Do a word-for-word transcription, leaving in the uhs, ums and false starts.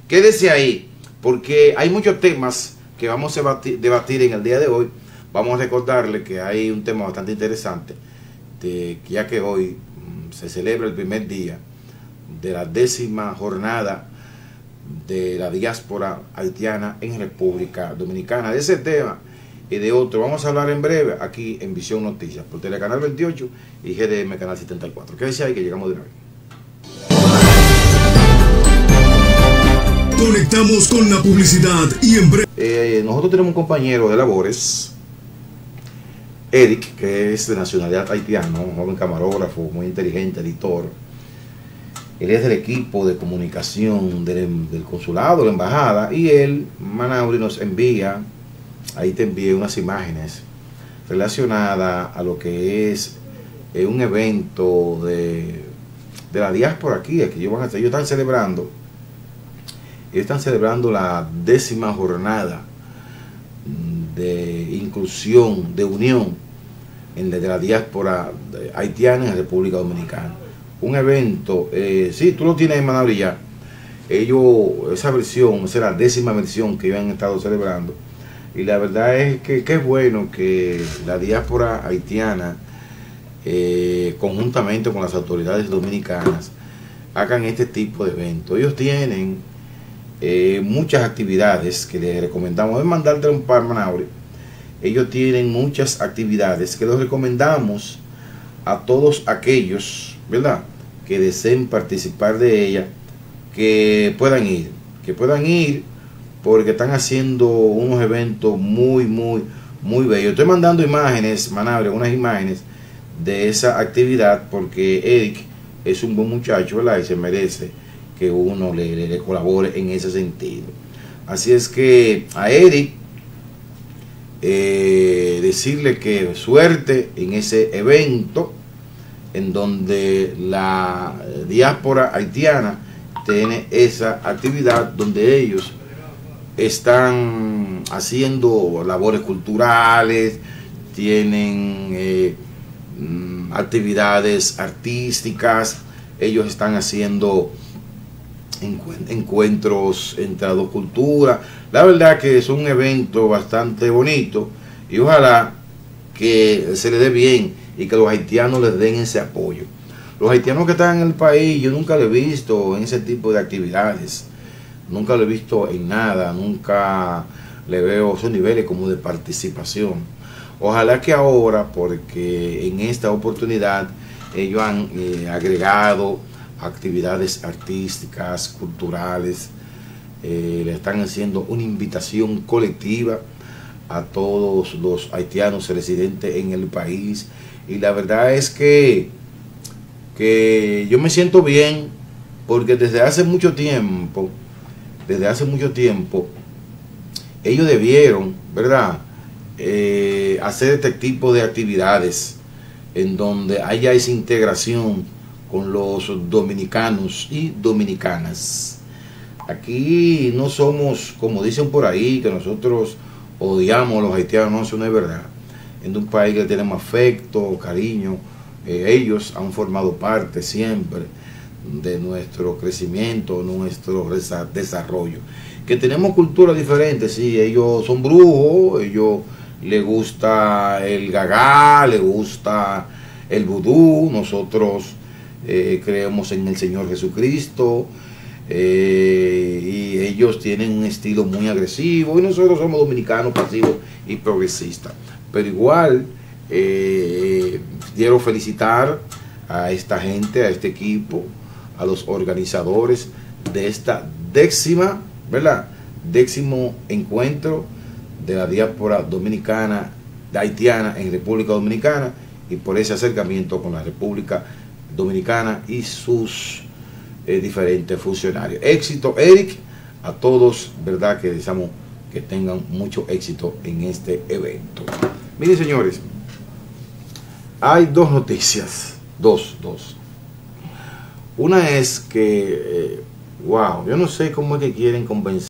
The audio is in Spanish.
quédese ahí, porque hay muchos temas que vamos a debatir, debatir en el día de hoy. Vamos a recordarle que hay un tema bastante interesante, de, ya que hoy mmm, se celebra el primer día de la décima jornada de la diáspora haitiana en República Dominicana. De ese tema y de otro vamos a hablar en breve aquí en Visión Noticias por Telecanal veintiocho y G D M Canal setenta y cuatro. Quédese ahí que llegamos de una vez. Conectamos con la publicidad y en breve. Eh, nosotros tenemos un compañero de labores, Eric, que es de nacionalidad haitiana, un joven camarógrafo, muy inteligente, editor. Él es del equipo de comunicación del, del consulado, de la embajada, y él, Manauri, nos envía, ahí te envié unas imágenes relacionadas a lo que es eh, un evento de, de la diáspora aquí, que ellos, van a, ellos están celebrando, ellos están celebrando la décima jornada de inclusión, de unión en, de la diáspora haitiana en la República Dominicana. Un evento, eh, sí, tú lo tienes en Manauri ya. Ellos, esa versión, esa es la décima versión que ellos han estado celebrando. Y la verdad es que, que es bueno que la diáspora haitiana, eh, conjuntamente con las autoridades dominicanas, hagan este tipo de eventos. Ellos tienen eh, muchas actividades que les recomendamos. Voy a mandarte un par, Manauri. Ellos tienen muchas actividades que les recomendamos a todos aquellos, ¿verdad?, que deseen participar de ella, que puedan ir, que puedan ir porque están haciendo unos eventos muy, muy, muy bellos. Estoy mandando imágenes, Manauri, unas imágenes de esa actividad porque Eric es un buen muchacho, ¿verdad?, y se merece que uno le, le, le colabore en ese sentido. Así es que a Eric, eh, decirle que suerte en ese evento, en donde la diáspora haitiana tiene esa actividad, donde ellos están haciendo labores culturales, tienen eh, actividades artísticas, ellos están haciendo encuentros entre las dos culturas. La verdad que es un evento bastante bonito y ojalá que se le dé bien y que los haitianos les den ese apoyo. Los haitianos que están en el país, yo nunca lo he visto en ese tipo de actividades, nunca lo he visto en nada, nunca le veo esos niveles como de participación. Ojalá que ahora, porque en esta oportunidad ellos han eh, agregado actividades artísticas, culturales, eh, le están haciendo una invitación colectiva a todos los haitianos residentes en el país. Y la verdad es que, que yo me siento bien porque desde hace mucho tiempo, desde hace mucho tiempo, ellos debieron, ¿verdad?, eh, hacer este tipo de actividades en donde haya esa integración con los dominicanos y dominicanas. Aquí no somos, como dicen por ahí, que nosotros odiamos a los haitianos. No, eso no es verdad. En un país que tenemos afecto, cariño, eh, ellos han formado parte siempre de nuestro crecimiento, nuestro desarrollo. Que tenemos culturas diferentes, sí, ellos son brujos, ellos les gusta el gagá, les gusta el vudú, nosotros eh, creemos en el Señor Jesucristo, eh, y ellos tienen un estilo muy agresivo y nosotros somos dominicanos pasivos y progresistas. Pero igual eh, quiero felicitar a esta gente, a este equipo, a los organizadores de esta décima, ¿verdad?, décimo encuentro de la diáspora dominicana, haitiana en República Dominicana, y por ese acercamiento con la República Dominicana y sus eh, diferentes funcionarios. Éxito, Eric, a todos, ¿verdad?, que deseamos que tengan mucho éxito en este evento. Miren, señores, hay dos noticias, dos, dos. Una es que, eh, wow, yo no sé cómo es que quieren convencer